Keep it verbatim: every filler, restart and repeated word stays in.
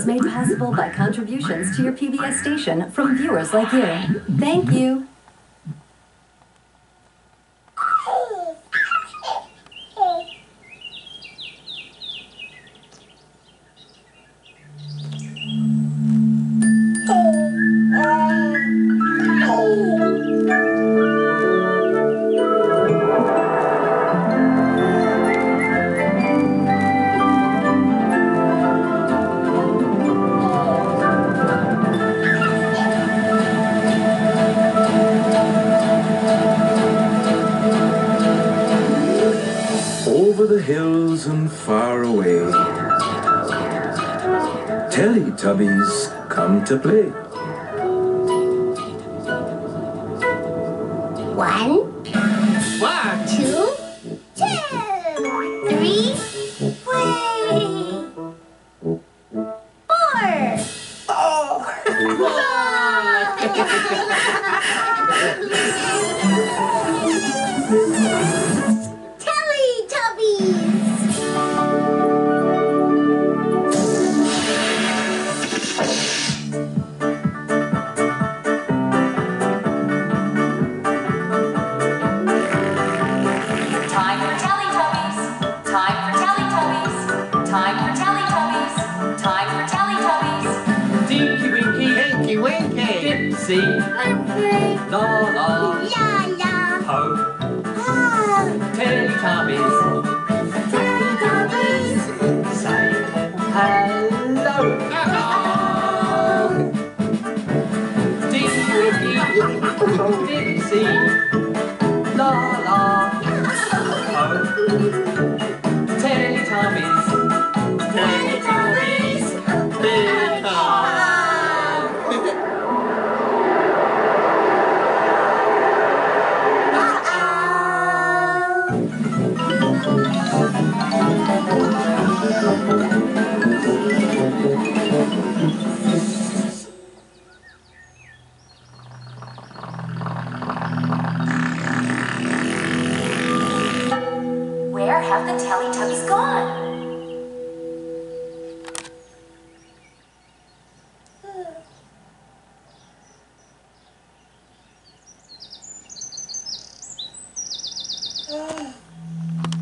is made possible by contributions to your P B S station from viewers like you. Thank you. Over the hills and far away, Teletubbies come to play. One, One, two, two, three, way, four. Tinky Winky, Dipsy, La La, La la, Ho, ah, Teletubbies, Teletubbies. say hello. Tinky Winky, Dipsy, La La, Ho, Teletubbies, Teletubbies, big heart. Uh-oh.